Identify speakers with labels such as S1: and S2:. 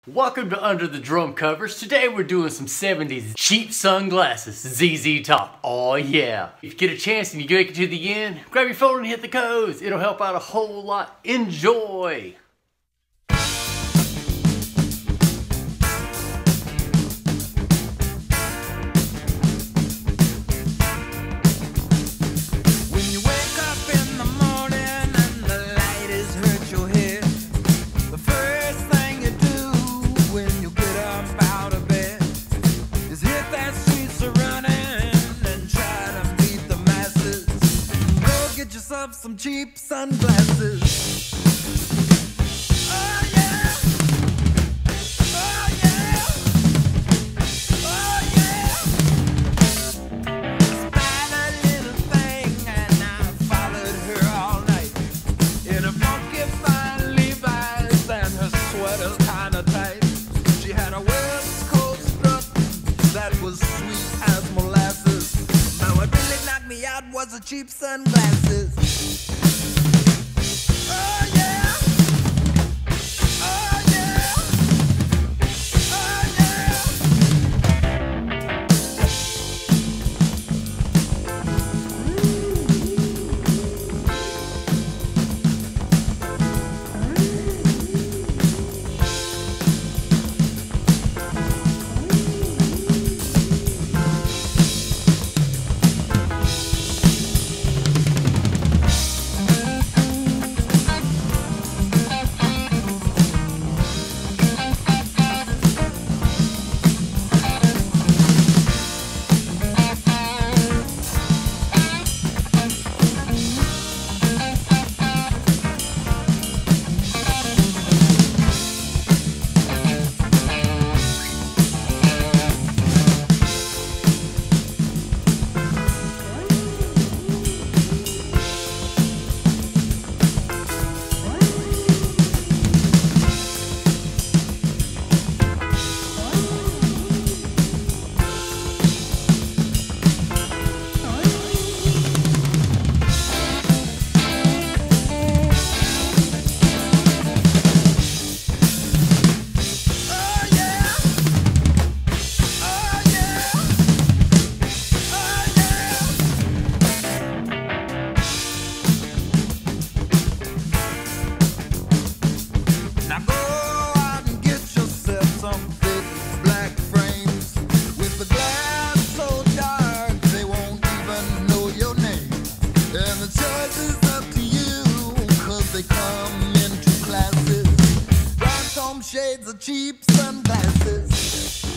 S1: Welcome to Under the Drum Covers. Today we're doing some 70s cheap sunglasses, ZZ Top. Oh yeah. If you get a chance and you make it to the end, grab your phone and hit the codes. It'll help out a whole lot. Enjoy.
S2: Some cheap sunglasses. Oh yeah. Oh yeah. Oh yeah. Spied a little thing and I followed her all night in a funky fine Levi's and her sweater's kinda tight. She had a West Coast strut that was sweet as molasses. Now what really knocked me out was the cheap sunglasses. Shades of cheap sunglasses.